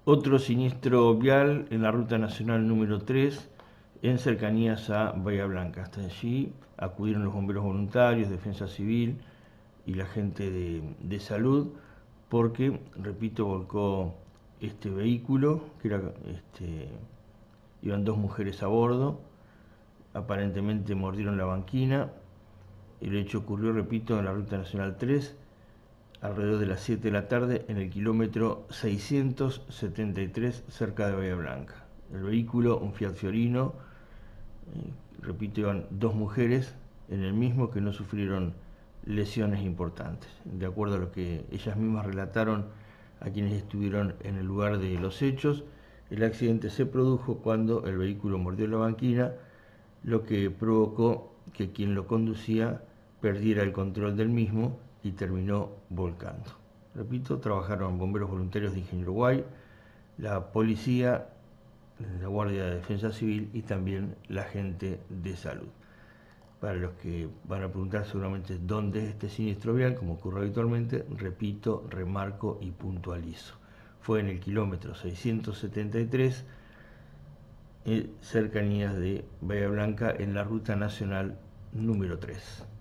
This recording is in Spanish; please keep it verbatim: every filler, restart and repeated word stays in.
Otro siniestro vial en la ruta nacional número tres, en cercanías a Bahía Blanca. Hasta allí acudieron los bomberos voluntarios, Defensa Civil y la gente de, de salud, porque, repito, volcó este vehículo, que era, este, iban dos mujeres a bordo, aparentemente mordieron la banquina. El hecho ocurrió, repito, en la ruta nacional tres, alrededor de las siete de la tarde, en el kilómetro seiscientos setenta y tres, cerca de Bahía Blanca. El vehículo, un Fiat Fiorino, eh, repito, iban dos mujeres en el mismo, que no sufrieron lesiones importantes. De acuerdo a lo que ellas mismas relataron a quienes estuvieron en el lugar de los hechos, el accidente se produjo cuando el vehículo mordió la banquina, lo que provocó que quien lo conducía perdiera el control del mismo y terminó volcando. Repito, trabajaron bomberos voluntarios de Ingeniero Guay, la policía, la Guardia de Defensa Civil y también la gente de salud. Para los que van a preguntar seguramente dónde es este siniestro vial, como ocurre habitualmente, repito, remarco y puntualizo. Fue en el kilómetro seiscientos setenta y tres, en cercanías de Bahía Blanca, en la ruta nacional número tres.